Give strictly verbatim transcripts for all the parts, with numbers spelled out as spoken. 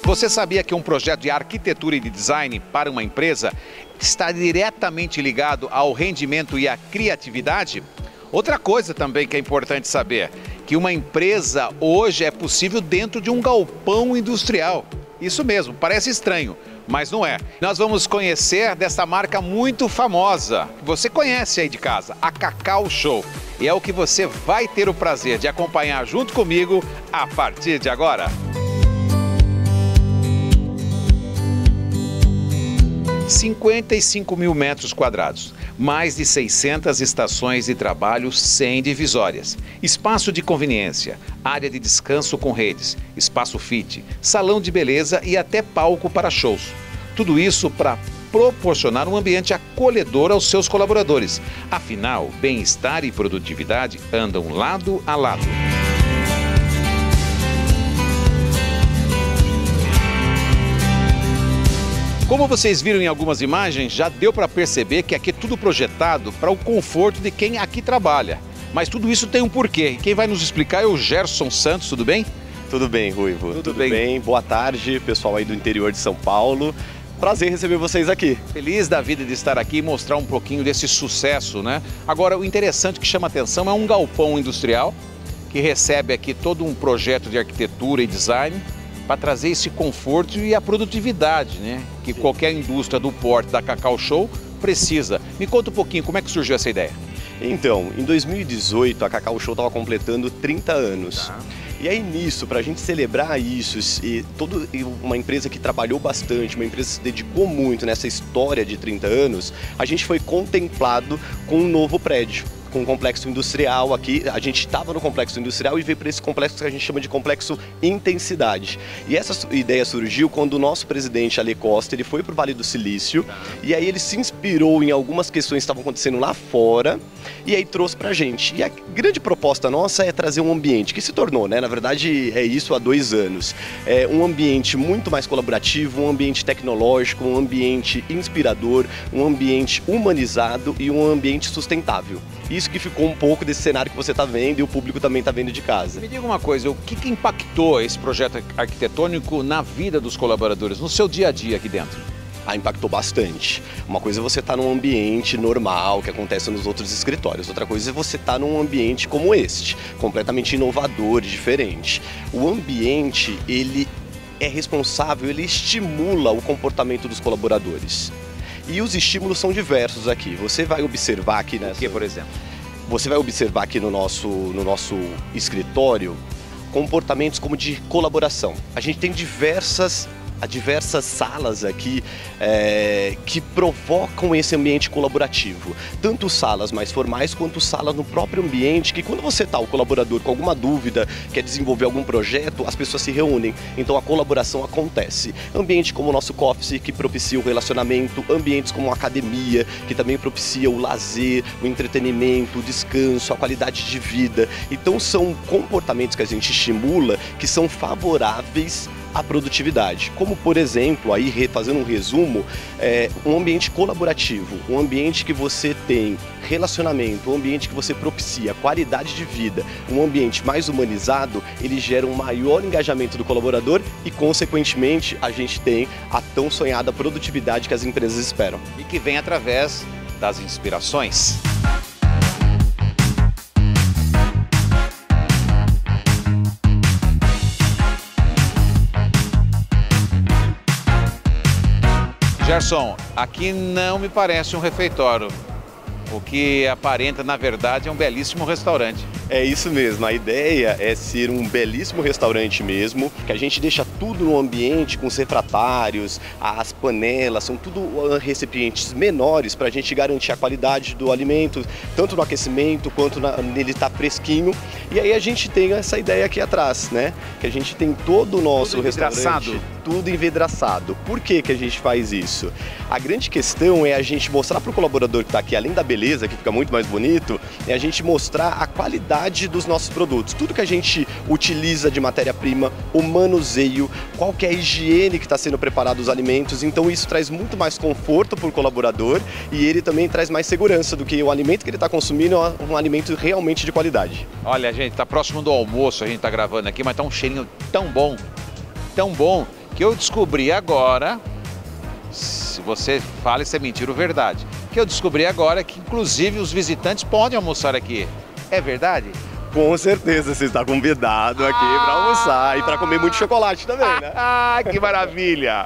Você sabia que um projeto de arquitetura e de design para uma empresa está diretamente ligado ao rendimento e à criatividade? Outra coisa também que é importante saber, que uma empresa hoje é possível dentro de um galpão industrial. Isso mesmo, parece estranho, mas não é. Nós vamos conhecer dessa marca muito famosa, que você conhece aí de casa, a Cacau Show. E é o que você vai ter o prazer de acompanhar junto comigo a partir de agora. cinquenta e cinco mil metros quadrados, mais de seiscentas estações de trabalho sem divisórias, espaço de conveniência, área de descanso com redes, espaço fit, salão de beleza e até palco para shows. Tudo isso para proporcionar um ambiente acolhedor aos seus colaboradores. Afinal, bem-estar e produtividade andam lado a lado. Como vocês viram em algumas imagens, já deu para perceber que aqui é tudo projetado para o conforto de quem aqui trabalha. Mas tudo isso tem um porquê. E quem vai nos explicar é o Gerson Santos, tudo bem? Tudo bem, Ruivo. Tudo, tudo bem. bem. Boa tarde, pessoal aí do interior de São Paulo. Prazer receber vocês aqui. Feliz da vida de estar aqui e mostrar um pouquinho desse sucesso, né? Agora, o interessante que chama atenção é um galpão industrial que recebe aqui todo um projeto de arquitetura e design para trazer esse conforto e a produtividade, né? Que Sim. qualquer indústria do porte da Cacau Show precisa. Me conta um pouquinho como é que surgiu essa ideia. Então, em dois mil e dezoito, a Cacau Show estava completando trinta anos. Tá. E aí nisso, para a gente celebrar isso, e toda uma empresa que trabalhou bastante, uma empresa que se dedicou muito nessa história de trinta anos, a gente foi contemplado com um novo prédio, com um complexo industrial aqui. A gente estava no complexo industrial e veio para esse complexo que a gente chama de complexo Intensidade. E essa ideia surgiu quando o nosso presidente, Ale Costa, ele foi para o Vale do Silício, e aí ele se inspirou em algumas questões que estavam acontecendo lá fora, e aí trouxe para a gente. E a grande proposta nossa é trazer um ambiente que se tornou, né? Na verdade é isso há dois anos. É um ambiente muito mais colaborativo, um ambiente tecnológico, um ambiente inspirador, um ambiente humanizado e um ambiente sustentável. Isso que ficou um pouco desse cenário que você está vendo e o público também está vendo de casa. Me diga uma coisa, o que, que impactou esse projeto arquitetônico na vida dos colaboradores, no seu dia a dia aqui dentro? Ah, impactou bastante. Uma coisa é você estar num ambiente normal, que acontece nos outros escritórios. Outra coisa é você estar num ambiente como este, completamente inovador e diferente. O ambiente, ele é responsável, ele estimula o comportamento dos colaboradores. E os estímulos são diversos aqui. Você vai observar aqui nessa... O que, por exemplo? Você vai observar aqui no nosso, no nosso escritório comportamentos como de colaboração. A gente tem diversas... Há diversas salas aqui é, que provocam esse ambiente colaborativo. Tanto salas mais formais quanto salas no próprio ambiente, que quando você está, o colaborador, com alguma dúvida, quer desenvolver algum projeto, as pessoas se reúnem, então a colaboração acontece. Ambiente como o nosso Coffee, que propicia o relacionamento, ambientes como a academia, que também propicia o lazer, o entretenimento, o descanso, a qualidade de vida. Então são comportamentos que a gente estimula que são favoráveis a produtividade, como por exemplo, aí fazendo um resumo, é, um ambiente colaborativo, um ambiente que você tem relacionamento, um ambiente que você propicia qualidade de vida, um ambiente mais humanizado, ele gera um maior engajamento do colaborador e consequentemente a gente tem a tão sonhada produtividade que as empresas esperam. E que vem através das inspirações. Gerson, aqui não me parece um refeitório. O que aparenta, na verdade, é um belíssimo restaurante. É isso mesmo, a ideia é ser um belíssimo restaurante mesmo, que a gente deixa tudo no ambiente com os refratários, as panelas, são tudo recipientes menores para a gente garantir a qualidade do alimento, tanto no aquecimento quanto na, nele estar fresquinho. E aí a gente tem essa ideia aqui atrás, né? Que a gente tem todo o nosso tudo restaurante, tudo envidraçado. Por que que a gente faz isso? A grande questão é a gente mostrar para o colaborador que está aqui, além da beleza, que fica muito mais bonito, é a gente mostrar a qualidade dos nossos produtos. Tudo que a gente utiliza de matéria-prima, o manuseio, qual que é a higiene que está sendo preparado os alimentos. Então isso traz muito mais conforto para o colaborador e ele também traz mais segurança do que o alimento que ele está consumindo é um alimento realmente de qualidade. Olha, gente, está próximo do almoço, a gente está gravando aqui, mas está um cheirinho tão bom, tão bom, que eu descobri agora, se você fala se é mentira ou verdade, que eu descobri agora que inclusive os visitantes podem almoçar aqui. É verdade? Com certeza, você está convidado aqui ah! para almoçar e para comer muito chocolate também, né? Ah, que maravilha!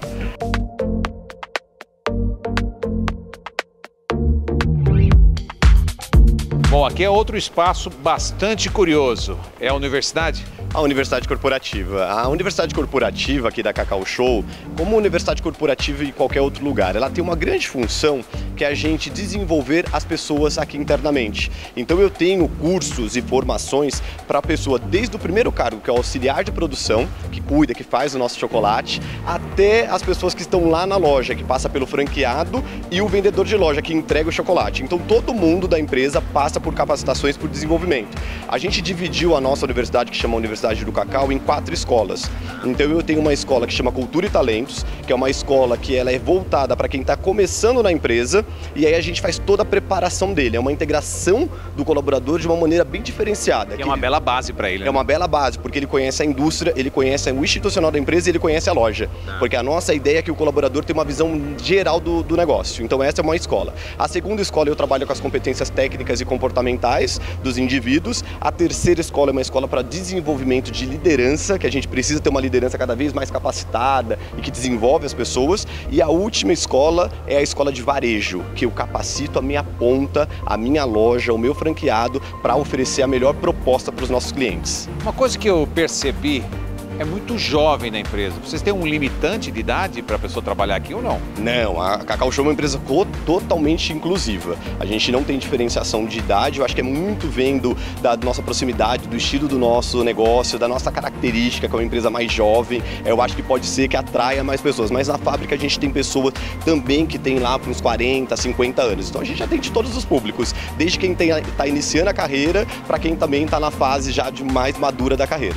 Bom, aqui é outro espaço bastante curioso. É a universidade? A Universidade Corporativa. A Universidade Corporativa aqui da Cacau Show, como Universidade Corporativa em qualquer outro lugar, ela tem uma grande função que é a gente desenvolver as pessoas aqui internamente. Então eu tenho cursos e formações para a pessoa desde o primeiro cargo, que é o auxiliar de produção, que cuida, que faz o nosso chocolate, até as pessoas que estão lá na loja, que passa pelo franqueado e o vendedor de loja, que entrega o chocolate. Então todo mundo da empresa passa por capacitações, por desenvolvimento. A gente dividiu a nossa universidade, que chama Universidade do Cacau, em quatro escolas. Então eu tenho uma escola que chama Cultura e Talentos, que é uma escola que ela é voltada para quem está começando na empresa, e aí a gente faz toda a preparação dele. É uma integração do colaborador de uma maneira bem diferenciada. Que é uma bela base para ele. É né? uma bela base, porque ele conhece a indústria, ele conhece o institucional da empresa e ele conhece a loja. Ah. Porque a nossa ideia é que o colaborador tenha uma visão geral do, do negócio. Então essa é uma escola. A segunda escola eu trabalho com as competências técnicas e comportamentais dos indivíduos. A terceira escola é uma escola para desenvolvimento de liderança, que a gente precisa ter uma liderança cada vez mais capacitada e que desenvolve as pessoas. E a última escola é a escola de varejo, que eu capacito a minha ponta, a minha loja, o meu franqueado para oferecer a melhor proposta para os nossos clientes. Uma coisa que eu percebi é muito jovem na empresa. Vocês têm um limitante de idade para a pessoa trabalhar aqui ou não? Não, a Cacau Show é uma empresa totalmente inclusiva. A gente não tem diferenciação de idade, eu acho que é muito vendo da nossa proximidade, do estilo do nosso negócio, da nossa característica, que é uma empresa mais jovem. Eu acho que pode ser que atraia mais pessoas, mas na fábrica a gente tem pessoas também que tem lá para uns quarenta, cinquenta anos. Então a gente atende todos os públicos, desde quem está iniciando a carreira, para quem também está na fase já de mais madura da carreira.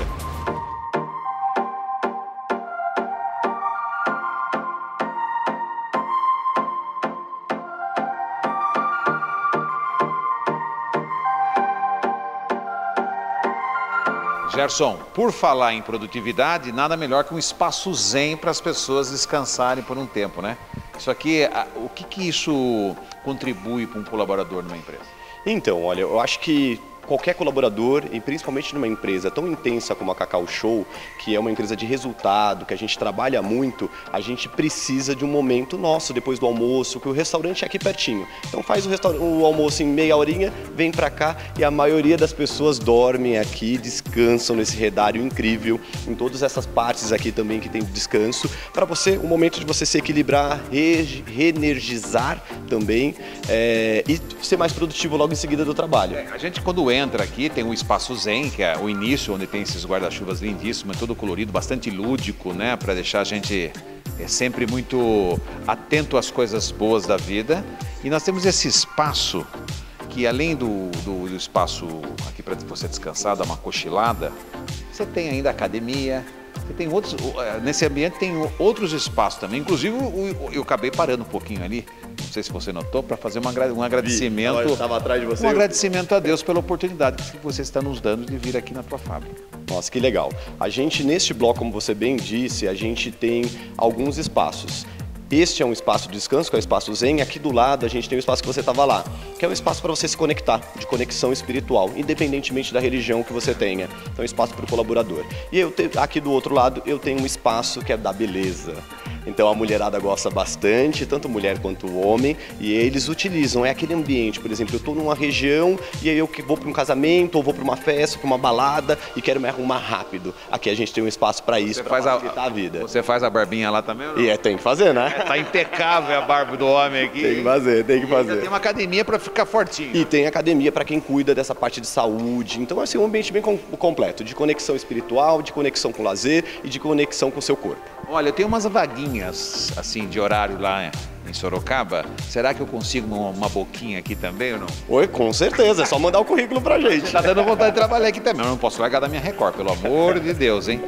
Gerson, por falar em produtividade, nada melhor que um espaço zen para as pessoas descansarem por um tempo, né? Isso aqui, o que que isso contribui para um colaborador numa empresa? Então, olha, eu acho que qualquer colaborador, e principalmente numa empresa tão intensa como a Cacau Show, que é uma empresa de resultado, que a gente trabalha muito, a gente precisa de um momento nosso depois do almoço, que o restaurante é aqui pertinho. Então faz o, o almoço em meia horinha, vem pra cá e a maioria das pessoas dormem aqui, descansam nesse redário incrível, em todas essas partes aqui também que tem descanso, para você, um momento de você se equilibrar, re, reenergizar também é, e ser mais produtivo logo em seguida do trabalho. É, a gente quando entra aqui, tem um espaço zen, que é o início, onde tem esses guarda-chuvas lindíssimos, todo colorido, bastante lúdico, né? Para deixar a gente é, sempre muito atento às coisas boas da vida. E nós temos esse espaço que, além do, do, do espaço aqui para você descansar, dar uma cochilada, você tem ainda academia. Você tem outros, nesse ambiente tem outros espaços também, inclusive eu acabei parando um pouquinho ali, não sei se você notou, para fazer uma, um agradecimento, eu estava atrás de você, um agradecimento a Deus pela oportunidade que você está nos dando de vir aqui na tua fábrica. Nossa, que legal. A gente, neste bloco, como você bem disse, a gente tem alguns espaços. Este é um espaço de descanso, que é o espaço Zen. Aqui do lado a gente tem o espaço que você estava lá, que é um espaço para você se conectar, de conexão espiritual, independentemente da religião que você tenha. Então é um espaço para o colaborador. E eu te, aqui do outro lado eu tenho um espaço que é da beleza. Então a mulherada gosta bastante, tanto mulher quanto homem, e eles utilizam, é aquele ambiente, por exemplo, eu estou numa região e aí eu vou para um casamento, ou vou para uma festa, para uma balada e quero me arrumar rápido. Aqui a gente tem um espaço para isso, para facilitar a, a vida. Você faz a barbinha lá também? Ou não? E é, tem que fazer, né? É, tá impecável a barba do homem aqui. Tem que fazer, tem que fazer. E tem uma academia para ficar fortinho. E tem academia para quem cuida dessa parte de saúde. Então, assim, um ambiente bem com, completo, de conexão espiritual, de conexão com lazer e de conexão com o seu corpo. Olha, eu tenho umas vaguinhas, assim, de horário lá em Sorocaba. Será que eu consigo uma, uma boquinha aqui também ou não? Oi, com certeza. É só mandar o currículo pra gente. Tá dando vontade de trabalhar aqui também. Eu não posso largar da minha Record, pelo amor de Deus, hein?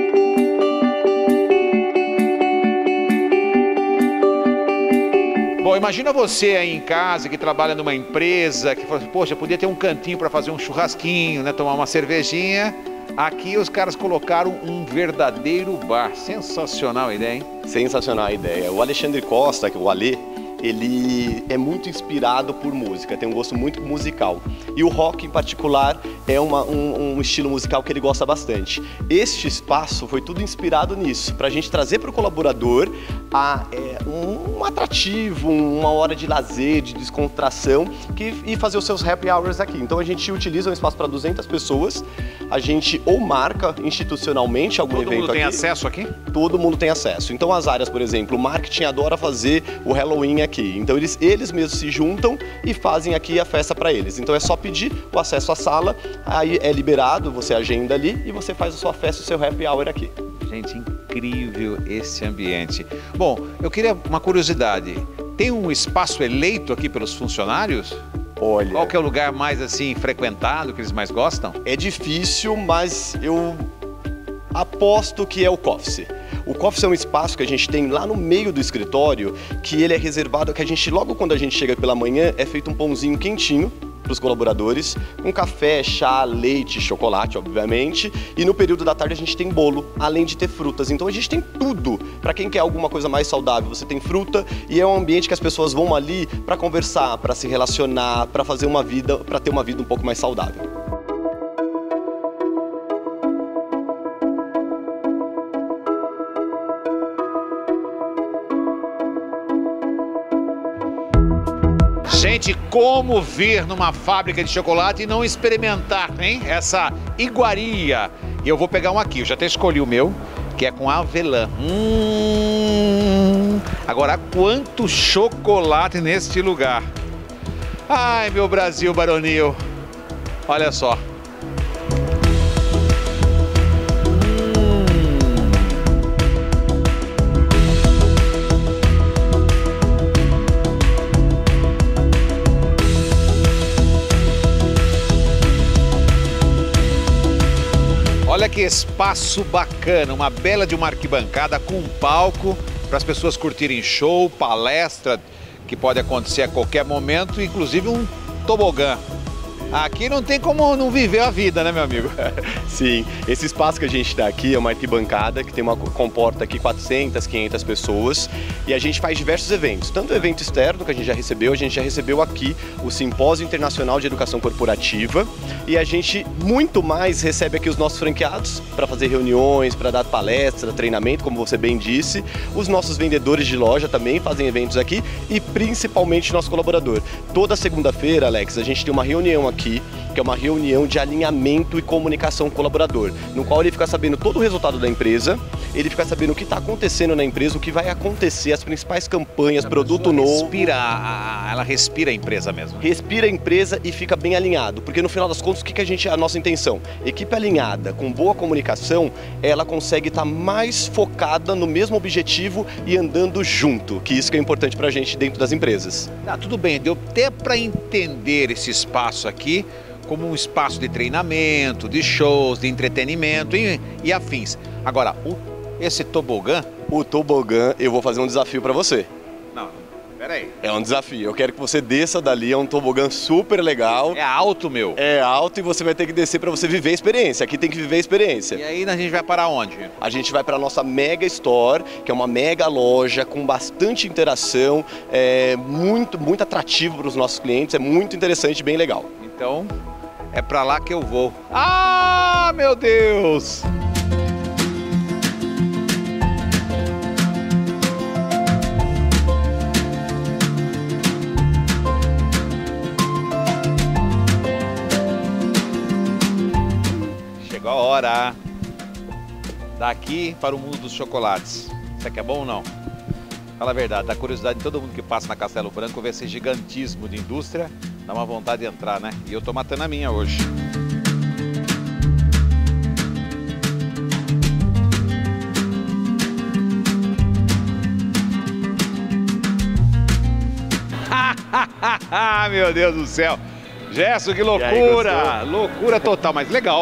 Bom, Bom, imagina você aí em casa que trabalha numa empresa que fala, poxa, podia ter um cantinho para fazer um churrasquinho, né, tomar uma cervejinha. Aqui os caras colocaram um verdadeiro bar. Sensacional a ideia, hein? Sensacional a ideia. O Alexandre Costa, que é o Ale, ele é muito inspirado por música, tem um gosto muito musical. E o rock, em particular, é uma, um, um estilo musical que ele gosta bastante. Este espaço foi tudo inspirado nisso, para a gente trazer para o colaborador a, é, um, um atrativo, uma hora de lazer, de descontração que, e fazer os seus happy hours aqui. Então a gente utiliza um espaço para duzentas pessoas, a gente ou marca institucionalmente algum evento aqui. Todo mundo tem acesso aqui? Todo mundo tem acesso. Então as áreas, por exemplo, o marketing adora fazer o Halloween aqui. Então eles, eles mesmos se juntam e fazem aqui a festa para eles. Então é só pedir o acesso à sala, aí é liberado, você agenda ali e você faz a sua festa, o seu happy hour aqui. Gente, incrível esse ambiente. Bom, eu queria uma curiosidade. Tem um espaço eleito aqui pelos funcionários? Olha, qual que é o lugar mais assim frequentado, que eles mais gostam? É difícil, mas eu aposto que é o Coffee. O Coffee é um espaço que a gente tem lá no meio do escritório, que ele é reservado, que a gente, logo quando a gente chega pela manhã, é feito um pãozinho quentinho para os colaboradores, com café, chá, leite, chocolate, obviamente, e no período da tarde a gente tem bolo, além de ter frutas. Então a gente tem tudo. Para quem quer alguma coisa mais saudável, você tem fruta e é um ambiente que as pessoas vão ali para conversar, para se relacionar, para fazer uma vida, para ter uma vida um pouco mais saudável. Gente, como vir numa fábrica de chocolate e não experimentar, hein? Essa iguaria. E eu vou pegar um aqui, eu já até escolhi o meu, que é com avelã. Hum... Agora, quanto chocolate neste lugar. Ai, meu Brasil baronil. Olha só. Olha que espaço bacana, uma bela de uma arquibancada com um palco para as pessoas curtirem show, palestra, que pode acontecer a qualquer momento, inclusive um tobogã. Aqui não tem como não viver a vida, né, meu amigo? Sim, esse espaço que a gente está aqui é uma arquibancada que tem uma comporta aqui quatrocentas, quinhentas pessoas e a gente faz diversos eventos, tanto o evento externo que a gente já recebeu, a gente já recebeu aqui o Simpósio Internacional de Educação Corporativa e a gente muito mais recebe aqui os nossos franqueados para fazer reuniões, para dar palestra, treinamento, como você bem disse, os nossos vendedores de loja também fazem eventos aqui e principalmente nosso colaborador. Toda segunda-feira, Alex, a gente tem uma reunião aqui aqui, que é uma reunião de alinhamento e comunicação com o colaborador, no qual ele fica sabendo todo o resultado da empresa, ele fica sabendo o que está acontecendo na empresa, o que vai acontecer, as principais campanhas, a produto novo. Respira, a, a, ela respira a empresa mesmo. Respira a empresa e fica bem alinhado, porque no final das contas, o que, que a gente, a nossa intenção? Equipe alinhada, com boa comunicação, ela consegue estar tá mais focada no mesmo objetivo e andando junto, que isso que é importante para a gente dentro das empresas. Ah, tudo bem, deu até para entender esse espaço aqui como um espaço de treinamento, de shows, de entretenimento e, e afins. Agora, o, esse tobogã... O tobogã, eu vou fazer um desafio para você. Não, peraí. É um desafio, eu quero que você desça dali, é um tobogã super legal. É alto, meu. É alto e você vai ter que descer para você viver a experiência, aqui tem que viver a experiência. E aí a gente vai para onde? A gente vai para a nossa Mega Store, que é uma mega loja com bastante interação, é muito, muito atrativo para os nossos clientes, é muito interessante e bem legal. Então, é para lá que eu vou. Ah, meu Deus! Chegou a hora. Daqui para o mundo dos chocolates. Isso aqui é bom ou não? Fala a verdade, dá curiosidade de todo mundo que passa na Castelo Branco ver esse gigantismo de indústria. Dá uma vontade de entrar, né? E eu tô matando a minha hoje. Meu Deus do céu. Gerson, que loucura! Aí, loucura total, mas legal.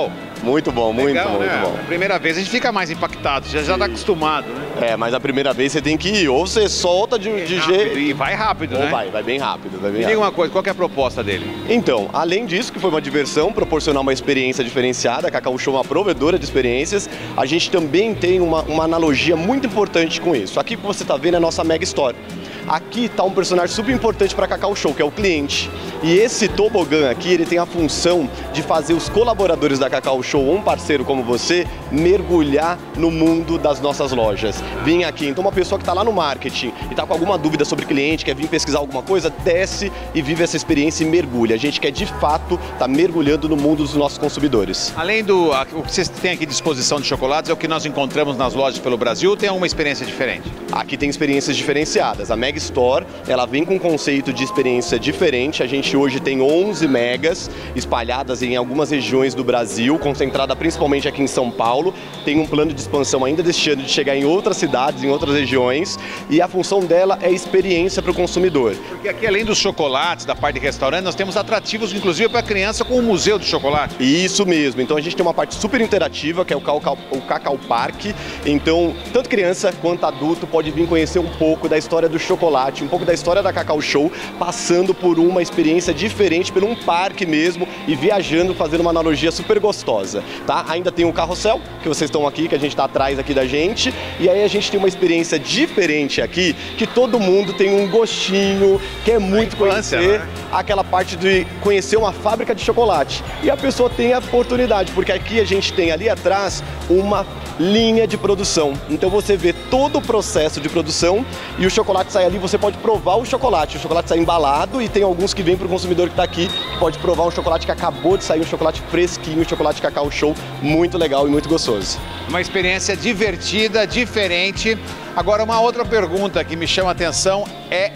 Muito bom, muito, Legal, muito né? bom. A primeira vez a gente fica mais impactado, já já tá acostumado, né? É, mas a primeira vez você tem que ir, ou você solta de, É de rápido, jeito... E vai rápido, ou né? vai, vai bem rápido, vai bem Me rápido. diga uma coisa, qual que é a proposta dele? Então, além disso, que foi uma diversão, proporcionar uma experiência diferenciada, a Cacau Show é uma provedora de experiências, a gente também tem uma, uma analogia muito importante com isso. Aqui que você está vendo é a nossa Mega Store. Aqui está um personagem super importante para a Cacau Show, que é o cliente. E esse tobogã aqui, ele tem a função de fazer os colaboradores da Cacau Show, ou um parceiro como você, mergulhar no mundo das nossas lojas. Vim aqui, então uma pessoa que está lá no marketing e está com alguma dúvida sobre cliente, quer vir pesquisar alguma coisa, desce e vive essa experiência e mergulha. A gente quer de fato estar mergulhando no mundo dos nossos consumidores. Além do a- o que vocês têm aqui de disposição de chocolates, é o que nós encontramos nas lojas pelo Brasil, ou tem alguma experiência diferente? Aqui tem experiências diferenciadas. A Mega Store, ela vem com um conceito de experiência diferente. A gente hoje tem onze megas espalhadas em algumas regiões do Brasil, concentrada principalmente aqui em São Paulo. Tem um plano de expansão ainda deste ano de chegar em outras cidades, em outras regiões. E a função dela é experiência para o consumidor. Porque aqui, além dos chocolates, da parte de restaurante, nós temos atrativos, inclusive, para criança, com o Museu do Chocolate. Isso mesmo. Então a gente tem uma parte super interativa, que é o Cacau, o Cacau Park. Então, tanto criança quanto adulto pode vir conhecer um pouco da história do chocolate, um pouco da história da Cacau Show, passando por uma experiência diferente, por um parque mesmo e viajando, fazendo uma analogia super gostosa, tá? Ainda tem o carrossel, que vocês estão aqui, que a gente está atrás aqui da gente, e aí a gente tem uma experiência diferente aqui, que todo mundo tem um gostinho, quer muito infância, conhecer né? aquela parte de conhecer uma fábrica de chocolate. E a pessoa tem a oportunidade, porque aqui a gente tem ali atrás uma linha de produção. Então você vê todo o processo de produção e o chocolate sai ali, você pode provar o chocolate. O chocolate sai embalado e tem alguns que vêm para o consumidor que está aqui, pode provar um chocolate que acabou de sair, um chocolate fresquinho, um chocolate Cacau Show, muito legal e muito gostoso. Uma experiência divertida, diferente. Agora, uma outra pergunta que me chama a atenção é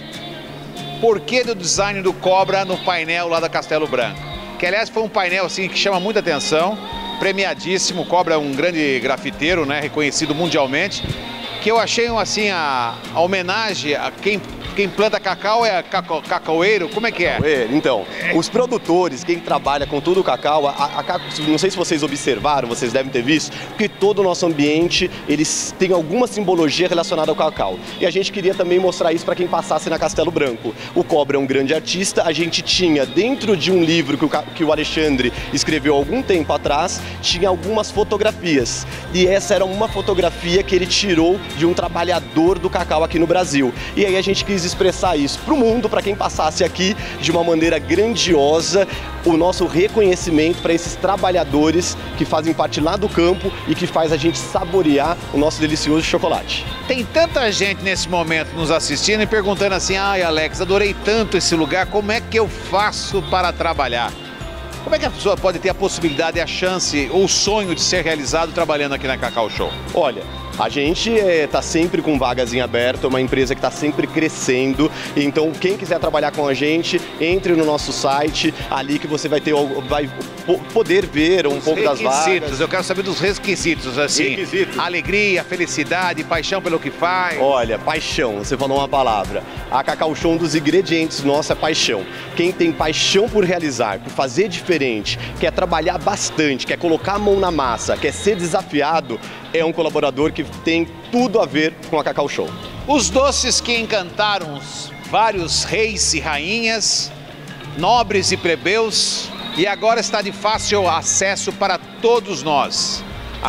por que do design do Cobra no painel lá da Castelo Branco? Que, aliás, foi um painel assim, que chama muita atenção, premiadíssimo. O Cobra é um grande grafiteiro, né, reconhecido mundialmente, que eu achei assim, a, a homenagem a quem, quem planta cacau é cacau, cacaueiro. Como é que é? Então, os produtores, quem trabalha com todo o cacau, a, a, a, não sei se vocês observaram, vocês devem ter visto, que todo o nosso ambiente, eles têm alguma simbologia relacionada ao cacau. E a gente queria também mostrar isso para quem passasse na Castelo Branco. O Cobra é um grande artista, a gente tinha dentro de um livro que o, que o Alexandre escreveu há algum tempo atrás, tinha algumas fotografias. E essa era uma fotografia que ele tirou de um trabalhador do cacau aqui no Brasil. E aí a gente quis expressar isso para o mundo, para quem passasse aqui de uma maneira grandiosa, o nosso reconhecimento para esses trabalhadores que fazem parte lá do campo e que faz a gente saborear o nosso delicioso chocolate. Tem tanta gente nesse momento nos assistindo e perguntando assim: ai, Alex, adorei tanto esse lugar, como é que eu faço para trabalhar? Como é que a pessoa pode ter a possibilidade, a chance ou o sonho de ser realizado trabalhando aqui na Cacau Show? Olha, a gente está é, sempre com vagas em aberto, é uma empresa que está sempre crescendo, então quem quiser trabalhar com a gente, entre no nosso site, ali que você vai ter, vai poder ver um Os pouco das vagas. Eu quero saber dos requisitos, assim, Requisitos. Alegria, felicidade, paixão pelo que faz. Olha, paixão, você falou uma palavra. A Cacau Show, um dos ingredientes nosso é paixão. Quem tem paixão por realizar, por fazer diferente, quer trabalhar bastante, quer colocar a mão na massa, quer ser desafiado, é um colaborador que tem tudo a ver com a Cacau Show. Os doces que encantaram os vários reis e rainhas, nobres e plebeus, e agora está de fácil acesso para todos nós.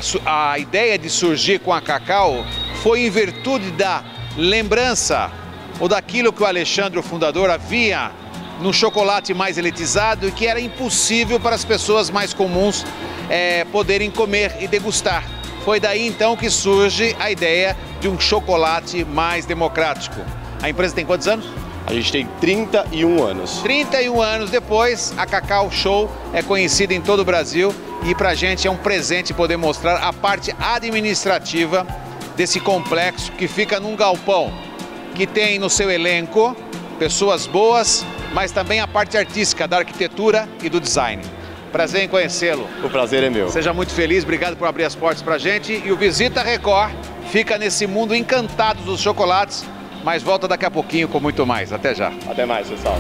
A, a ideia de surgir com a Cacau foi em virtude da lembrança ou daquilo que o Alexandre, o fundador, havia no chocolate mais elitizado e que era impossível para as pessoas mais comuns é, poderem comer e degustar. Foi daí então que surge a ideia de um chocolate mais democrático. A empresa tem quantos anos? A gente tem trinta e um anos. trinta e um anos depois, a Cacau Show é conhecida em todo o Brasil e pra gente é um presente poder mostrar a parte administrativa desse complexo que fica num galpão que tem no seu elenco pessoas boas, mas também a parte artística da arquitetura e do design. Prazer em conhecê-lo. O prazer é meu. Seja muito feliz, obrigado por abrir as portas pra gente. E o Visita Record fica nesse mundo encantado dos chocolates, mas volta daqui a pouquinho com muito mais. Até já. Até mais, pessoal.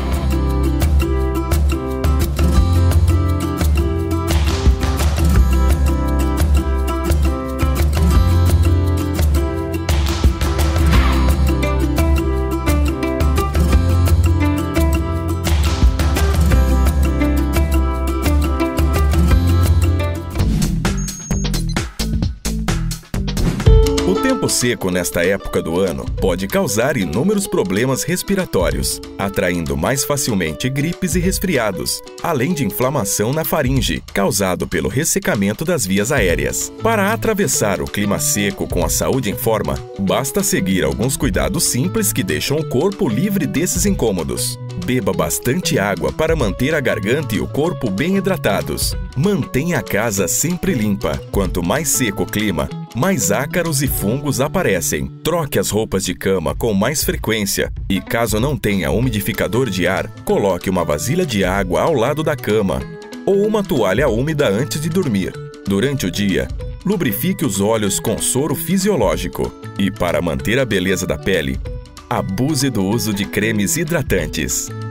tempo seco nesta época do ano pode causar inúmeros problemas respiratórios, atraindo mais facilmente gripes e resfriados, além de inflamação na faringe, causado pelo ressecamento das vias aéreas. Para atravessar o clima seco com a saúde em forma, basta seguir alguns cuidados simples que deixam o corpo livre desses incômodos. Beba bastante água para manter a garganta e o corpo bem hidratados. Mantenha a casa sempre limpa. Quanto mais seco o clima, mais ácaros e fungos aparecem. Troque as roupas de cama com mais frequência e, caso não tenha umidificador de ar, coloque uma vasilha de água ao lado da cama ou uma toalha úmida antes de dormir. Durante o dia, lubrifique os olhos com soro fisiológico e, para manter a beleza da pele, abuse do uso de cremes hidratantes.